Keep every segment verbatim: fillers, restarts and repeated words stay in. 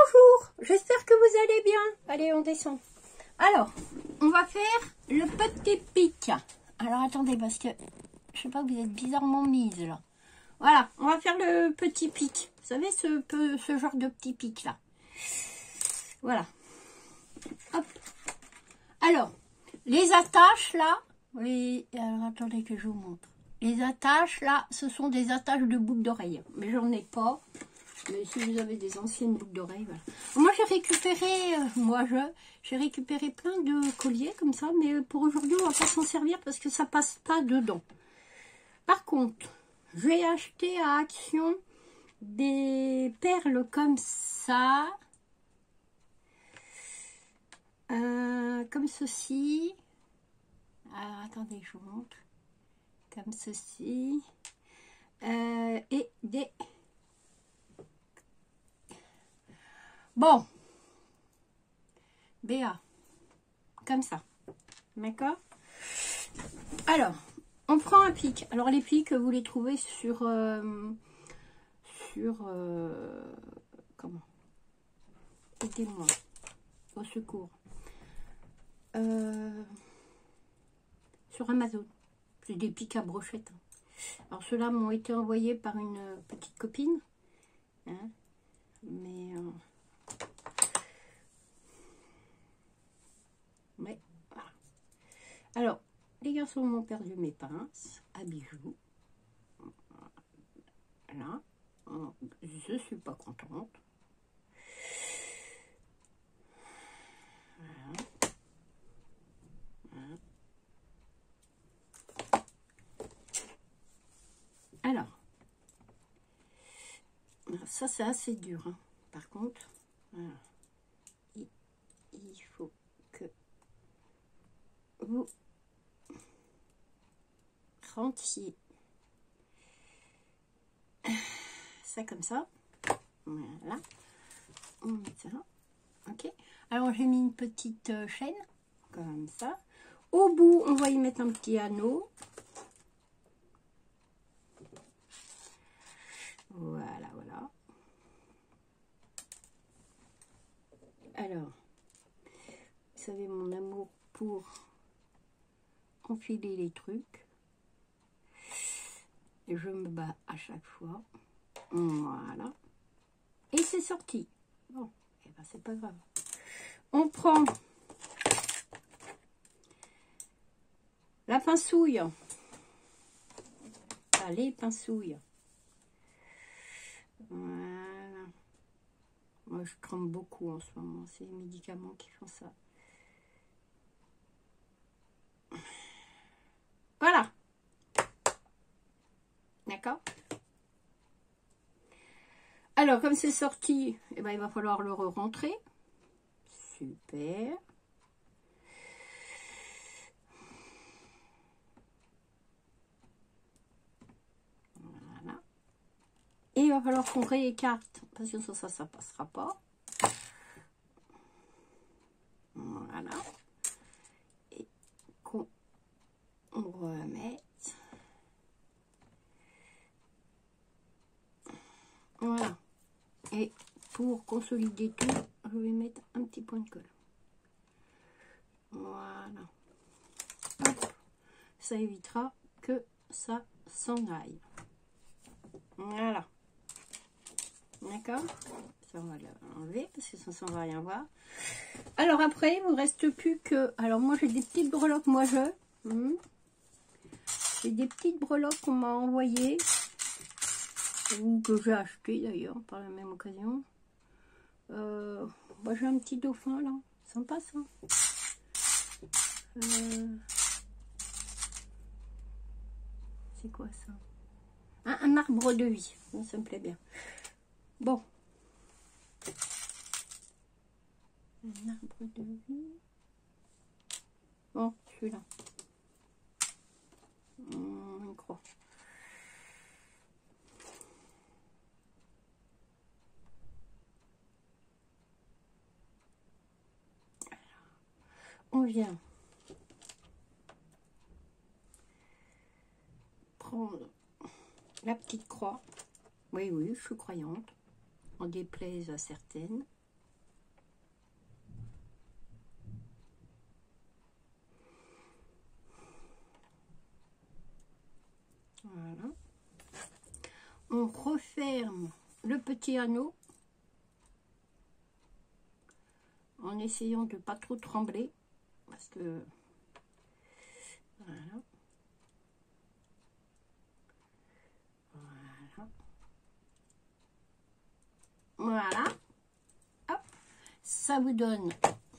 Bonjour, j'espère que vous allez bien. Allez, on descend. Alors, on va faire le petit pic. Alors, attendez, parce que je sais pas, vous êtes bizarrement mise là. Voilà, on va faire le petit pic. Vous savez, ce, peu, ce genre de petit pic là. Voilà. Hop. Alors, les attaches là. Les... Alors, attendez que je vous montre. Les attaches là, ce sont des attaches de boucles d'oreilles. Mais j'en ai pas. Mais si vous avez des anciennes boucles d'oreilles, voilà. Moi, j'ai récupéré, euh, moi, je, j'ai récupéré plein de colliers comme ça, mais pour aujourd'hui, on va pas s'en servir parce que ça passe pas dedans. Par contre, j'ai acheté à Action des perles comme ça, euh, comme ceci. Alors, attendez, je vous montre. Comme ceci. Euh, et des... Bon, B A, comme ça, d'accord. Alors, on prend un pic. Alors, les pics, vous les trouvez sur, euh, sur, euh, comment, aidez-moi, au secours, euh, sur Amazon. C'est des pics à brochette. Alors, ceux-là m'ont été envoyés par une petite copine, hein, mais... Euh, Mais voilà. Alors, les garçons m'ont perdu mes pinces à bijoux. Voilà. Je suis pas contente. Voilà. Voilà. Alors, ça c'est assez dur. Hein. Par contre, voilà. il, il faut que vous rentiez ça comme ça. Voilà. On met ça. Ok. Alors j'ai mis une petite chaîne comme ça. Au bout, on va y mettre un petit anneau. Voilà, voilà. Alors, vous savez mon amour pour enfiler les trucs. Et je me bats à chaque fois. Voilà. Et c'est sorti. Bon, et ben c'est pas grave. On prend la pincouille. Ah, les pincouilles. Voilà. Moi, je tremble beaucoup en ce moment. C'est les médicaments qui font ça. Voilà. D'accord. Alors, comme c'est sorti, eh ben, il va falloir le re-rentrer. Super. Voilà. Et il va falloir qu'on réécarte, parce que ça, ça, ça passera pas. Voilà. Et qu'on remette. Voilà. Et pour consolider tout, je vais mettre un petit point de colle. Voilà. Hop. Ça évitera que ça s'en aille. Voilà. D'accord. Ça, on va l'enlever parce que ça, ça, on va rien voir. Alors après, il ne me reste plus que... Alors moi, j'ai des petites breloques, moi je... Hmm. J'ai des petites breloques qu'on m'a envoyées. Ou que j'ai acheté d'ailleurs, par la même occasion. Euh, moi, j'ai un petit dauphin là. Sympa ça. Euh, c'est quoi ça? Ah, un arbre de vie. Bon, ça me plaît bien. Bon. Un arbre de vie. Bon, celui-là. On croit. On vient prendre la petite croix. Oui, oui, je suis croyante. En déplaise à certaines. on referme le petit anneau en essayant de pas trop trembler parce que voilà. Voilà. Voilà. Hop. Ça vous donne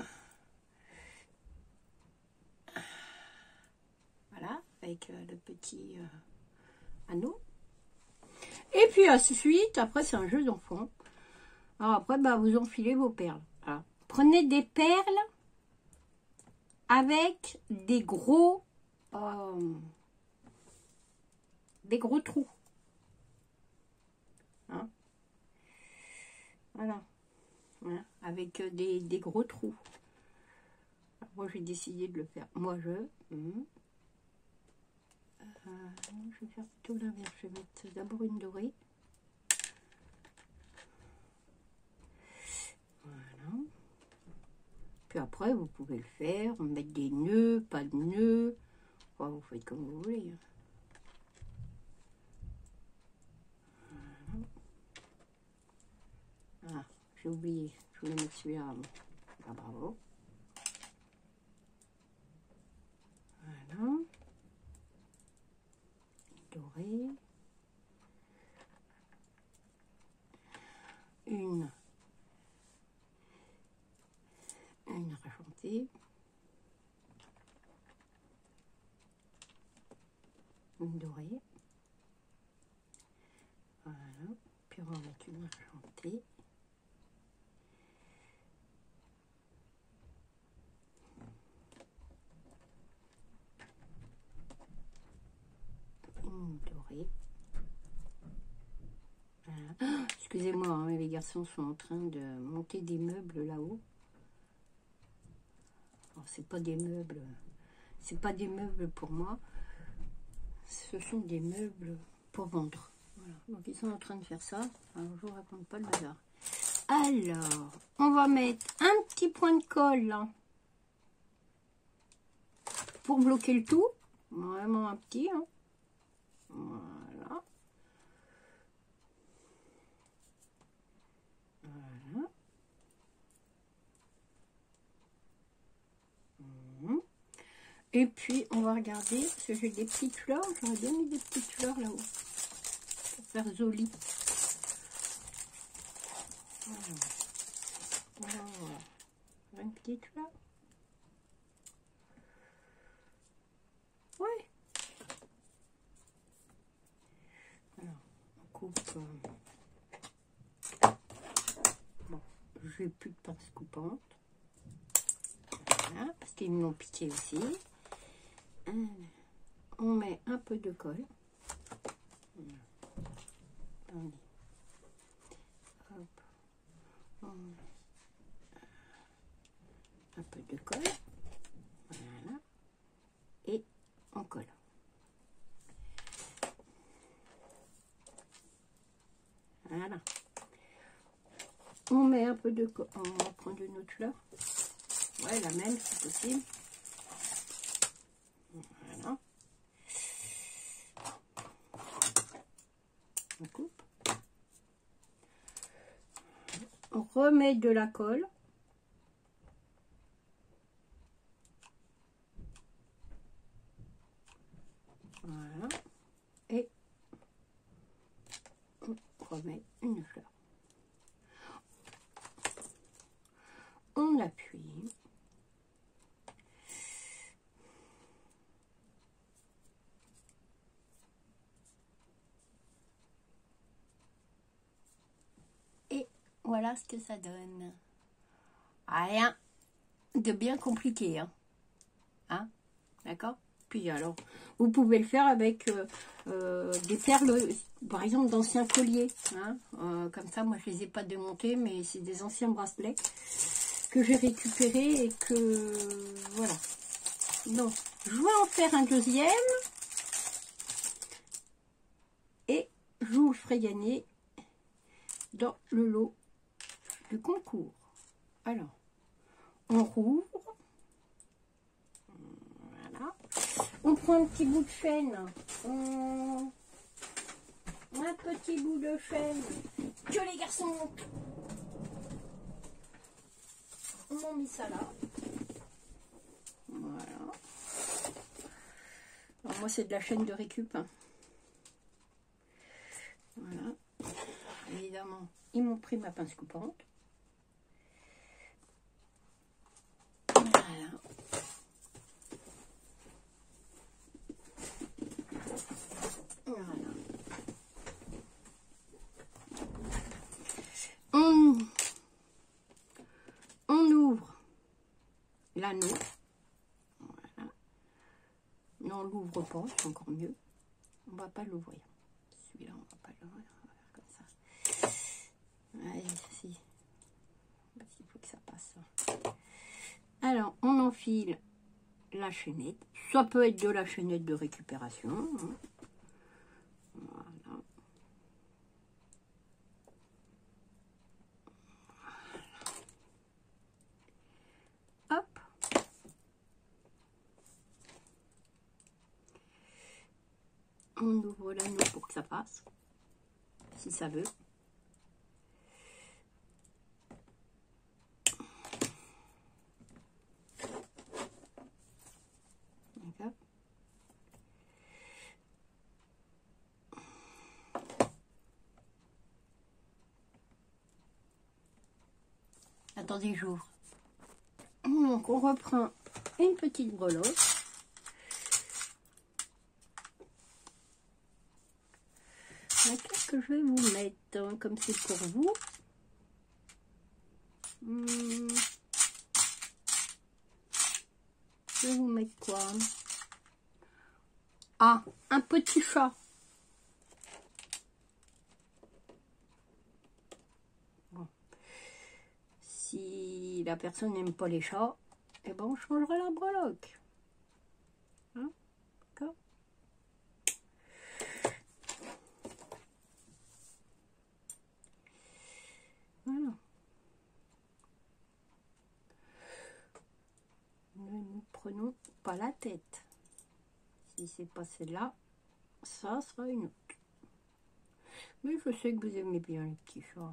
voilà avec euh, le petit euh, anneau. Et puis ensuite, après c'est un jeu d'enfant. Alors après, bah, vous enfilez vos perles. Alors, prenez des perles avec des gros euh, des gros trous. Hein, voilà. Voilà. Avec des, des gros trous. Alors, moi j'ai décidé de le faire. Moi je... Hum. Euh, je vais faire plutôt l'inverse. Je vais mettre d'abord une dorée. Voilà. Puis après, vous pouvez le faire, mettre des nœuds, pas de nœuds. Enfin, vous faites comme vous voulez. Voilà. Ah, j'ai oublié. Je voulais mettre celui-là. Ah, bravo. Voilà. Doré. Une. Une argentée. Une dorée. Voilà. Puis on va mettre une argentée. Une dorée. Voilà. Oh, excusez-moi, hein, les garçons sont en train de monter des meubles là-haut. Alors, c'est pas des meubles, c'est pas des meubles pour moi. Ce sont des meubles pour vendre. Voilà. Donc ils sont en train de faire ça. Alors je vous raconte pas le bazar. Alors, on va mettre un petit point de colle là, pour bloquer le tout. Vraiment un petit. Hein. Voilà. Voilà. Mmh. Et puis on va regarder, parce que j'ai des petites fleurs. J'aurais bien mis des petites fleurs là-haut. Pour faire joli. Voilà. Voilà, voilà. Une petite fleur. Ouais. Alors, on coupe. Euh... Bon, je n'ai plus de pince coupante. Voilà, parce qu'ils me l'ont piqué aussi. On met un peu de colle. Attendez. Hop. On met un peu de colle. Voilà. Et on colle. Voilà. On met un peu de colle. On va prendre une autre fleur. Ouais, la même si possible. Voilà. On coupe. On remet de la colle. Voilà. Et on remet une fleur. On appuie. Et voilà ce que ça donne. Rien de bien compliqué. Hein, hein, d'accord? Puis alors, vous pouvez le faire avec euh, euh, des perles, par exemple d'anciens colliers. Hein, euh, comme ça, moi je les ai pas démontés, mais c'est des anciens bracelets que j'ai récupérés et que voilà. Donc, je vais en faire un deuxième et je vous le ferai gagner dans le lot du concours. Alors, on rouvre. Voilà. On prend un petit bout de chaîne. On... Un petit petit bout de chaîne que les garçons m'ont mis ça là. Voilà. Alors moi c'est de la chaîne de récup. Hein. Voilà. Évidemment, ils m'ont pris ma pince coupante. Voilà. Voilà. On, on ouvre l'anneau. Voilà. Non, on l'ouvre pas, c'est encore mieux. On va pas l'ouvrir. Celui-là, on va pas l'ouvrir. On va faire comme ça. Allez, si. Parce qu'il faut que ça passe. Alors, on enfile la chaînette. Ça peut être de la chaînette de récupération. Hein. Voilà. Hop. On ouvre l'anneau pour que ça passe, si ça veut. D'accord. Attendez, j'ouvre. Donc, on reprend une petite breloque. Qu'est-ce que je vais vous mettre, hein, comme c'est pour vous. Hum. Je vais vous mettre quoi? Ah, un petit chat. Bon. Si la personne n'aime pas les chats, eh ben on changera la breloque. Hein? D'accord? Voilà. Ne nous prenons pas la tête. Si c'est pas celle-là, ça sera une autre. Mais je sais que vous aimez bien les petits chats.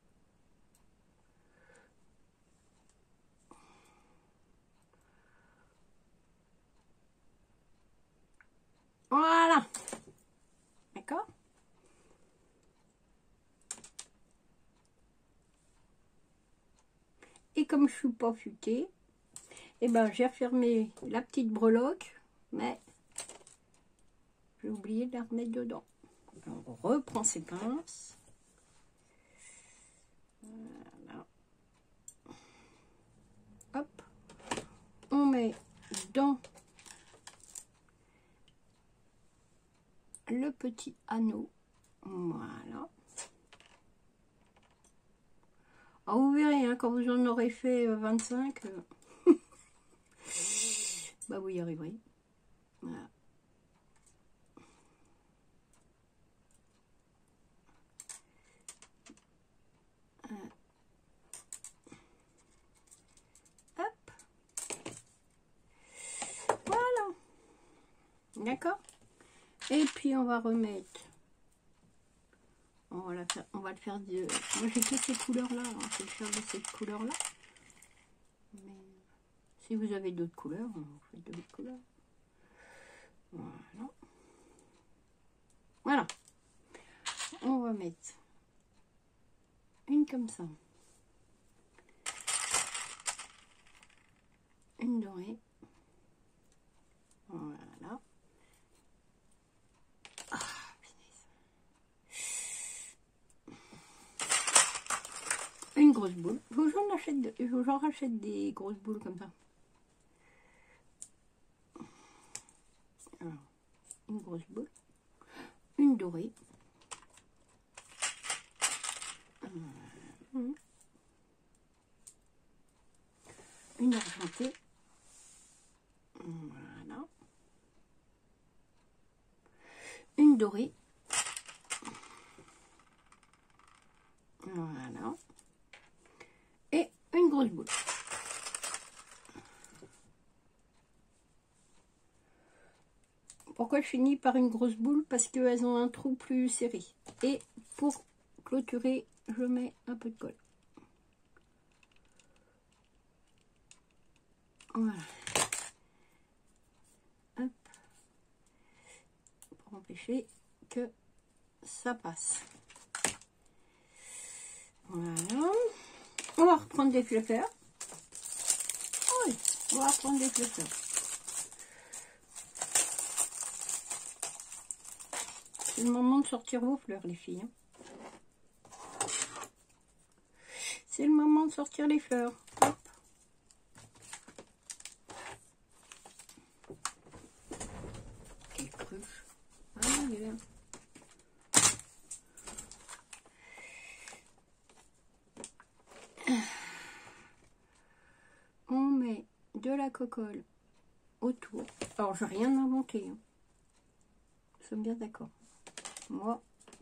Voilà. D'accord? Et comme je suis pas futée, et ben j'ai refermé la petite breloque, mais j'ai oublié de la remettre dedans. Alors, on reprend ses pinces. Voilà. Hop. On met dans le petit anneau. Voilà. Ah, vous verrez, hein, quand vous en aurez fait vingt-cinq, euh, bah vous y arriverez. Voilà. Hop. Voilà. D'accord. Et puis on va remettre. On va, la faire, on va le faire de... Moi j'ai que ces couleurs-là. Hein. Je vais le faire de cette couleur-là. Mais si vous avez d'autres couleurs, vous faites d'autres couleurs. Voilà. Voilà. On va mettre une comme ça. Une dorée. Voilà. Ah, une grosse boule. J'en achète, de... j'en rachète des grosses boules comme ça. Alors, une grosse boule. Une dorée. Une argentée. Voilà. Une dorée. Voilà. Et une grosse boule. Pourquoi je finis par une grosse boule? Parce qu'elles ont un trou plus serré. Et pour clôturer, je mets un peu de colle. Voilà. Hop. Pour empêcher que ça passe. Voilà. On va reprendre des fleurs. Oui, on va reprendre des fleurs. C'est le moment de sortir vos fleurs, les filles. C'est le moment de sortir les fleurs. Hop. Quelle cruche. Ah, il est bien. On met de la cocolle autour. Alors, je n'ai rien inventé. Hein. Nous sommes bien d'accord. Moi,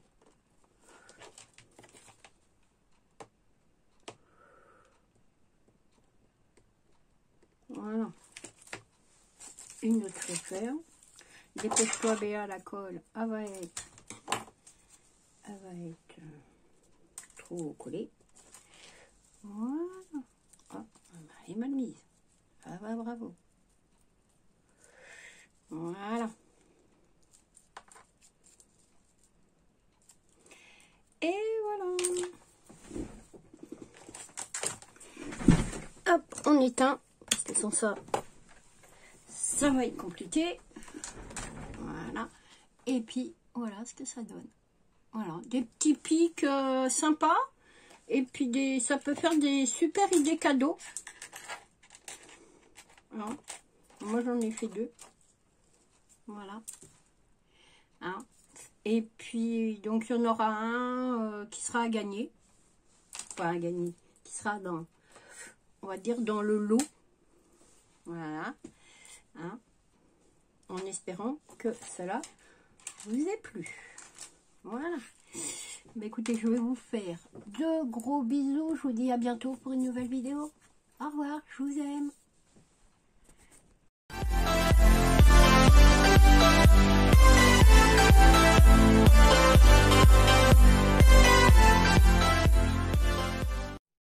voilà. Une autre fleur. Dépêche-toi, Béa, la colle. Elle va être, elle va être trop collée. Voilà. Oh, elle est mal mise. Ah bah bravo. Voilà. Et voilà. Hop, on éteint. Parce que sans ça, ça va être compliqué. Voilà. Et puis, voilà ce que ça donne. Voilà. Des petits pics euh, sympas. Et puis, des, ça peut faire des super idées cadeaux. Voilà. Moi, j'en ai fait deux. Voilà. Hein. Et puis, donc, il y en aura un euh, qui sera à gagner. Pas à gagner. Qui sera dans, on va dire, dans le lot. Voilà. Hein. En espérant que cela vous ait plu. Voilà. Bah, écoutez, je vais vous faire de gros bisous. Je vous dis à bientôt pour une nouvelle vidéo. Au revoir. Je vous aime. We'll be right back.